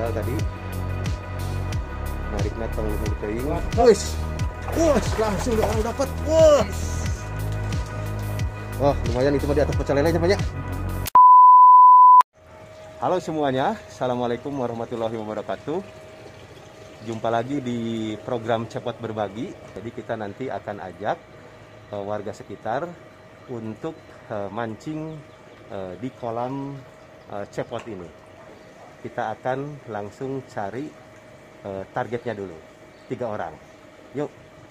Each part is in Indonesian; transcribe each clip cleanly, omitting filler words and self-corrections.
gagal tadi. Nariknya tong luhur teuing. Wis. Wah, langsung orang dapat. Wah. Wah, lumayan itu mah di atas pecel lelenya banyak. Halo semuanya, assalamualaikum warahmatullahi wabarakatuh. Jumpa lagi di program Cepot Berbagi. Jadi kita nanti akan ajak warga sekitar untuk mancing di kolam cepot ini. Kita akan langsung cari targetnya dulu, 3 orang. Yuk.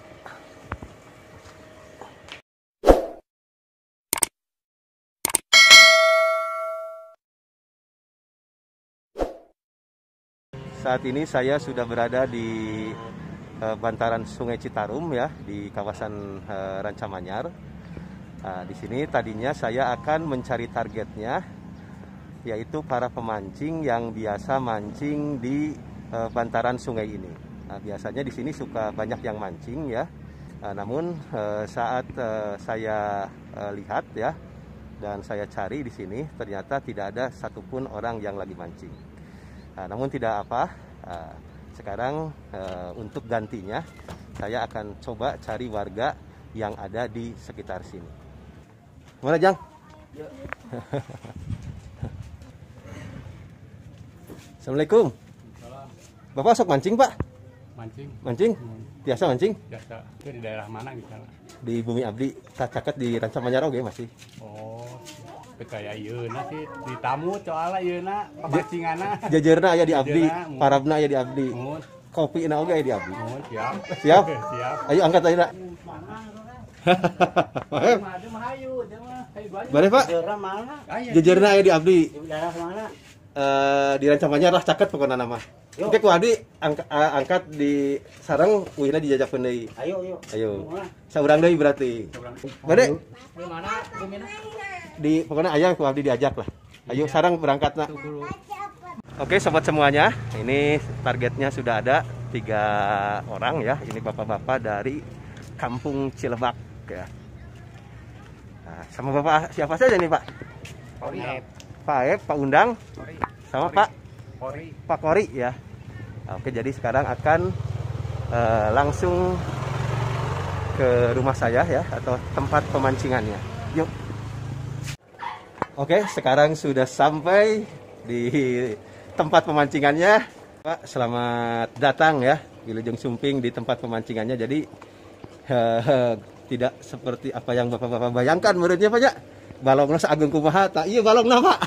Saat ini saya sudah berada di bantaran Sungai Citarum ya, di kawasan Rancamanyar. Nah, di sini tadinya saya akan mencari targetnya, yaitu para pemancing yang biasa mancing di bantaran sungai ini. Nah, biasanya di sini suka banyak yang mancing ya. Namun saat saya lihat ya dan saya cari di sini, ternyata tidak ada satupun orang yang lagi mancing. Namun tidak apa, sekarang untuk gantinya saya akan coba cari warga yang ada di sekitar sini. Mana Jang? Ya. Assalamualaikum. Bapak sok mancing Pak? Mancing. Mancing? Biasa mancing? Biasa. Itu di daerah mana gitu? Di Bumi Abdi, caket di Rancamanyar oge masih. Oh. Kayak yeuna sih di tamu soalnya yeuna pamancinganna jajarna aya di abdi, parabna aya di abdi, kopi na oge aya di abdi. Siap. Siap? Siap. Ayo angkat ayeuna. Boleh Pak? Jajarna aya di abdi. Daerah mana? Di Rancamanyar lah caket pokoknya nama. Oke ku abdi angkat di sareng wihna dijajakeun deui. Ayo. Saurang deui berarti. Bade? Di mana? Bumina? Di pokoknya ayah ku abdi diajak lah. Ayo sarang berangkat nak. Oke sobat semuanya, ini targetnya sudah ada 3 orang ya. Ini bapak-bapak dari Kampung Cilebak ya. Nah, sama bapak siapa saja nih Pak? Pak Aep, Pak Undang, sama Pak Kori ya. Oke, jadi sekarang akan langsung ke rumah saya ya, atau tempat pemancingannya. Yuk. Oke, sekarang sudah sampai di tempat pemancingannya. Pak, selamat datang ya Wilujeng Sumping di tempat pemancingannya. Jadi tidak seperti apa yang bapak-bapak bayangkan menurutnya Pak ya. Balongna saageng kumaha ta? Ieu balongna Pak.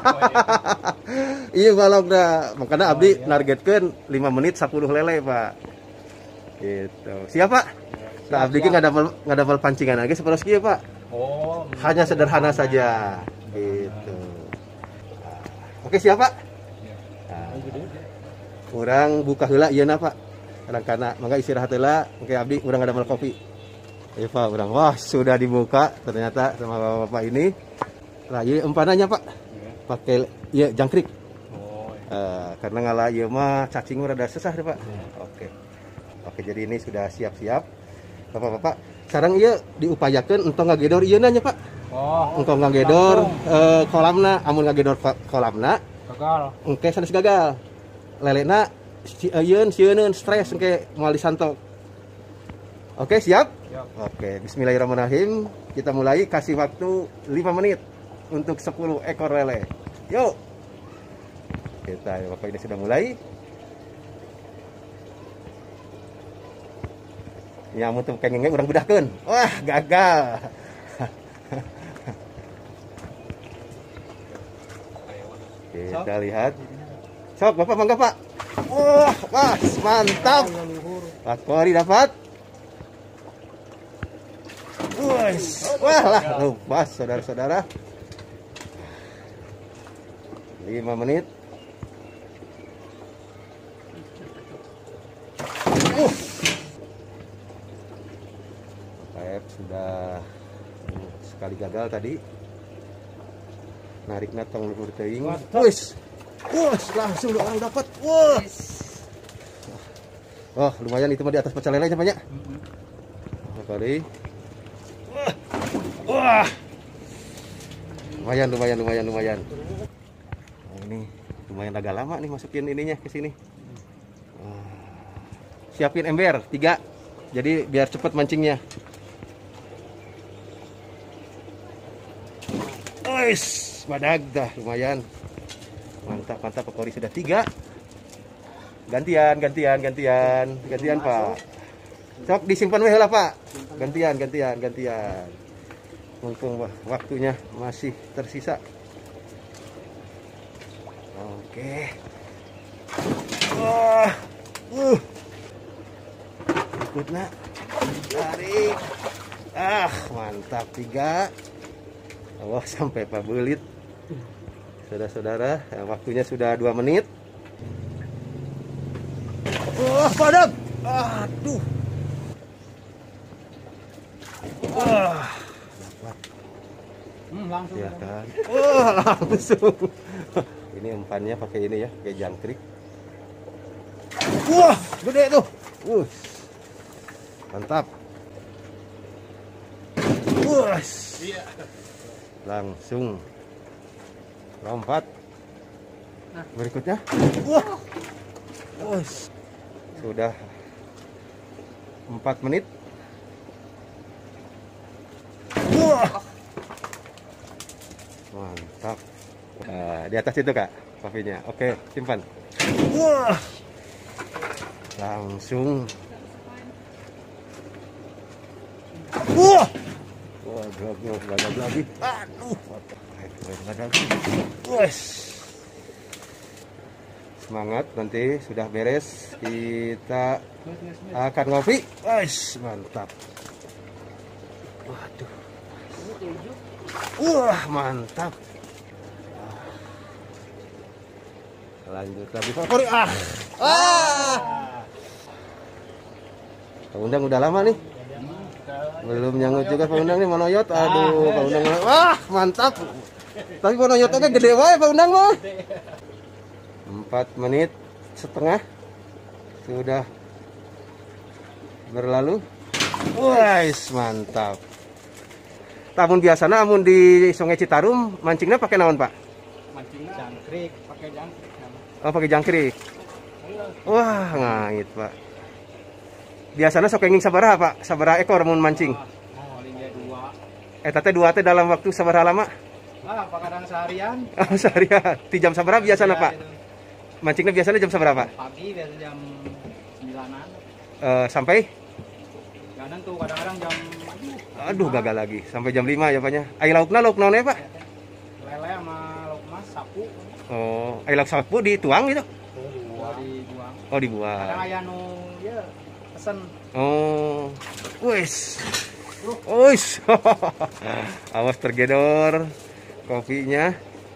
Ieu balongna. Makanya abdi nargetkeun 5 menit 10 lele Pak. Gitu. Siap Pak? Nah, abdi ge ngadamel pancingan lagi saperos kieu Pak. Oh. Hanya sederhana saja. Gitu. Oke siap Pak? Nah, urang buka heula ieu na Pak. Kadang-kadang mangga istirahat heula, engke abdi urang ngadamel kopi. Iya Pak, urang wah sudah dibuka ternyata sama bapak-bapak ini. Lah ieu empananya Pak. Pakai ieu jangkrik. Oh. Karena ngalah ieu mah cacing rada susah deh Pak. Oke, jadi ini sudah siap-siap. Bapak-bapak, sareng ieu diupayakeun entong ngagedor ieu nanya Pak. Oh. Engkau ngagedor kolamna, amun ngagedor kolamna Gagal. engke sanes gagal. Lelena sieun stres engke moal disantok. Oke, siap? Siap. Oke, bismillahirrahmanirrahim. Kita mulai, kasih waktu 5 menit untuk 10 ekor lele. Yuk. Kita Bapak ini sudah mulai. Ya amun teu kengenge urang bedahkeun. Wah, gagal. Kita lihat. Sok, Bapak mangga Pak. Wah, mantap. Pak Kori dapat. Wah lah, lupa saudara-saudara. 5 menit. Pak sudah sekali gagal tadi. Nariknya tong luhur teuing. Wis. Langsung orang dapat. Wah, lumayan itu mah di atas pecel lelenya banyak. Kali. Wah. Lumayan. Nah, ini Lumayan agak lama nih masukin ininya ke sini. Siapin ember 3. Jadi biar cepet mancingnya. Ois, badag dah lumayan. Mantap, mantap, Pak Kori sudah 3. Gantian Pak. Sok disimpan weh lah Pak. Gantian. Mumpung waktunya masih tersisa. Oke. Wah. Ikut nak. Tarik. Mantap 3. Wah, sampai Pak Belit. Saudara-saudara, waktunya sudah 2 menit. Wah, padat. Aduh. Dapat. Langsung. Ya kan. Wah, langsung. Ini umpannya pakai ini ya, pakai jangkrik. Wah, gede tuh. Mantap. Iya. Langsung lompat. Berikutnya. Wah. Sudah 4 menit. Mantap. Di atas itu Kak, papinya. Oke, simpan. Wah. Langsung. Wah. Gagal lagi. Aduh. Semangat, nanti sudah beres kita akan ngopi. Mantap. Waduh. Wah, mantap. Lanjut lagi Pak Kori. Pak Undang udah lama nih. Belum nyangut juga Pak Undang nih, monoyot. Aduh, Pak Undang. Mantap. Tapi monoyotnya gede wae Pak Undang mah. 4 menit setengah sudah berlalu. Mantap. Tamun biasana amun di Sungai Citarum mancingnya pakai naon Pak? Mancingnya jangkrik, pakai jangkrik. Oh, pakai jangkrik. Wah, ngait Pak. Biasanya sok enging sabaraha Pak? Sabaraha ekor mun mancing? Linya 2. Teh 2 teh dalam waktu sabaraha lama? Kadang seharian. Oh, seharian. Di jam sabaraha biasana Pak? Itu. Mancingnya biasanya jam sabaraha Pak? Pagi biasa jam 9-an. Sampai? Kadang tuh kadang-kadang jam Aduh, gagal lagi. Sampai jam 5 ya Paknya. Ai lauk naonnya Pak? lele sama lauk mas, sapu. Oh, ai lauk sapu dituang gitu? Dibuang. Oh, dibuang. Kadang aya nu ya pesen. Oh. Wis. Awas tergedor kopinya.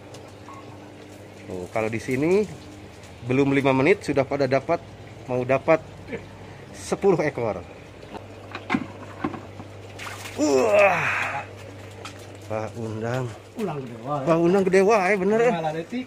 Oh, kalau di sini belum 5 menit sudah pada mau dapat 10 ekor. Pak Undang. Pak Undang gede wae bener ya.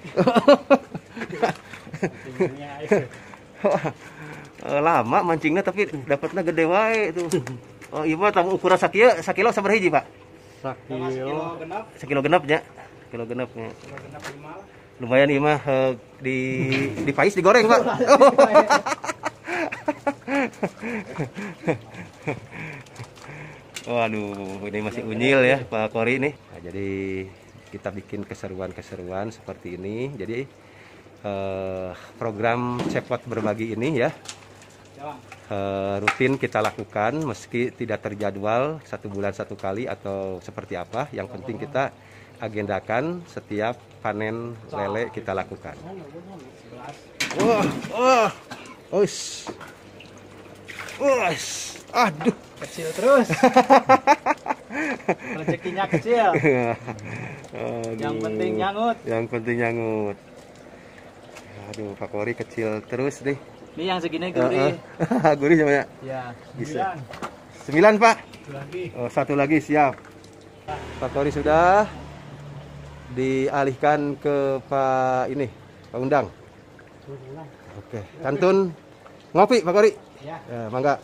Lama mancingnya tapi dapatnya gede wae itu. Oh iya Pak, tamu ukuran sakilo sabar hiji Pak? Sakilo genepnya. Kilo genepnya. Lumayan iya mah di pais digoreng Pak. Waduh, ini masih unyil ya Pak Kori nih. Nah, jadi kita bikin keseruan-keseruan seperti ini. Jadi program cepot berbagi ini ya rutin kita lakukan meski tidak terjadwal 1 bulan 1 kali atau seperti apa. Yang penting kita agendakan setiap panen lele kita lakukan. Aduh, Kecil terus. Rezekinya kecil. Yang penting nyangut. Aduh, Pak Kori kecil terus deh. Ini yang segini gurih. Gurih sama ya? Ya. Bisa. 9 Pak. 1 lagi. Oh, 1 lagi siap. Pak Kori sudah dialihkan ke Pak Undang. Oke, kantun ngopi Pak Kori. Ya. Mangga.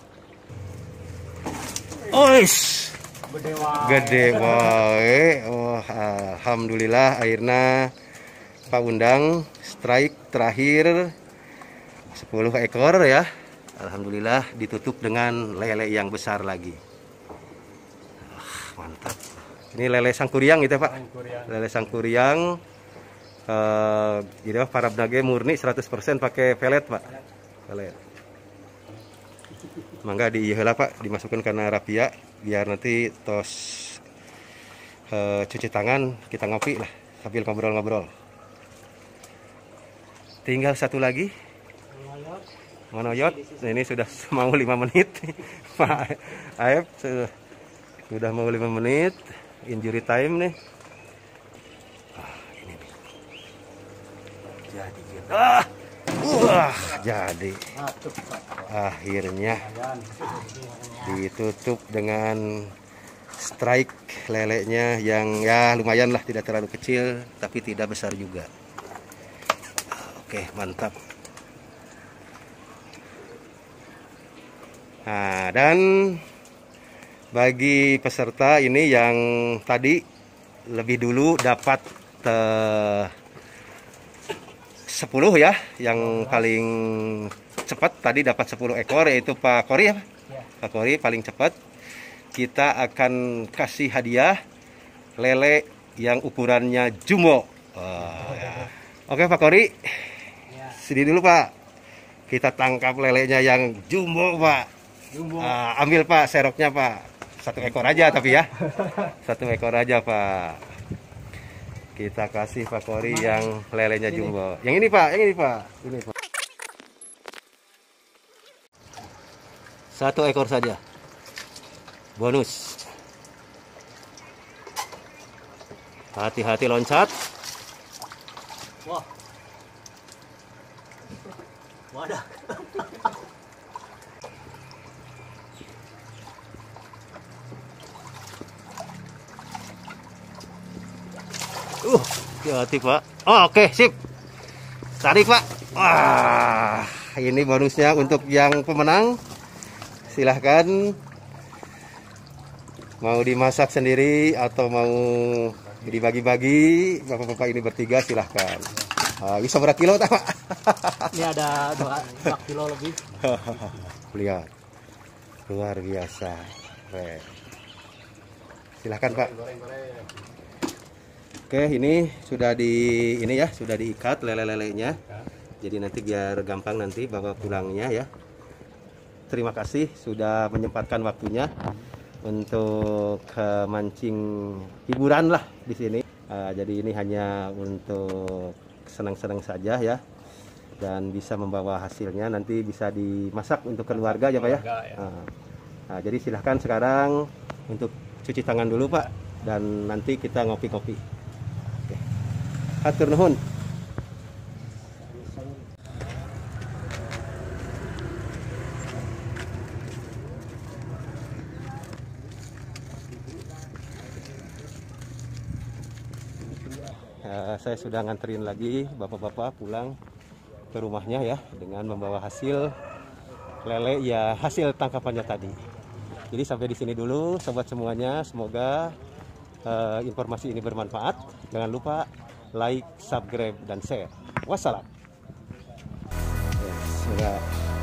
Ois. Gede wae. Oh, alhamdulillah akhirnya Pak Undang, strike terakhir 10 ekor ya. Alhamdulillah ditutup dengan lele yang besar lagi. Mantap. Ini lele sangkuriang gitu ya, Pak. Lele sangkuriang. Jadi para benage murni 100% pakai pelet, Pak. Pelet. Mangga diiheula, Pak, dimasukkan karena rapia biar nanti tos cuci tangan, kita ngopi lah sambil ngobrol-ngobrol. Tinggal satu lagi. Manoyot. Nah, ini sudah mau 5 menit. Pak Aep sudah mau 5 menit. Injury time nih. Ini nih. Jadi jadi. Akhirnya ditutup dengan strike lelenya yang ya lumayan lah, tidak terlalu kecil tapi tidak besar juga. Oke, mantap. Nah, dan bagi peserta ini yang tadi lebih dulu dapat 10 ya, yang paling cepat tadi dapat 10 ekor yaitu Pak Kori ya, Pak Kori paling cepat. Kita akan kasih hadiah lele yang ukurannya jumbo. Ya. Oke Pak Kori, sini dulu Pak, kita tangkap lelenya yang jumbo Pak. Ambil Pak seroknya Pak, 1 ekor aja tapi ya, 1 ekor aja Pak. Kita kasih Pak Kori yang lelenya jumbo. Yang ini Pak, yang ini Pak, ini Pak. 1 ekor saja, bonus. Hati-hati loncat. Wah. Wadah. Hati-hati Pak. Oh, oke, sip. Tarik Pak. Wah, ini bonusnya untuk yang pemenang. Silahkan. Mau dimasak sendiri atau mau dibagi-bagi, bapak-bapak ini bertiga silahkan. Bisa berapa kilo tak Pak? Ini ada 2 kilo lebih. Lihat, luar biasa. Silahkan Pak. Oke, ini sudah sudah diikat lele-lelenya. Jadi nanti biar gampang nanti bawa pulangnya ya. Terima kasih sudah menyempatkan waktunya untuk mancing hiburan lah di sini. Jadi ini hanya untuk senang-senang saja ya. Dan bisa membawa hasilnya nanti bisa dimasak untuk keluarga ya Pak ya. Nah, jadi silahkan sekarang untuk cuci tangan dulu Pak. Dan nanti kita ngopi-ngopi. Hatur nuhun. Saya sudah nganterin lagi bapak-bapak pulang ke rumahnya ya dengan membawa hasil lele ya, hasil tangkapannya tadi. Jadi sampai di sini dulu sobat semuanya, semoga informasi ini bermanfaat. Jangan lupa like, subscribe, dan share. Wassalam. Sudah.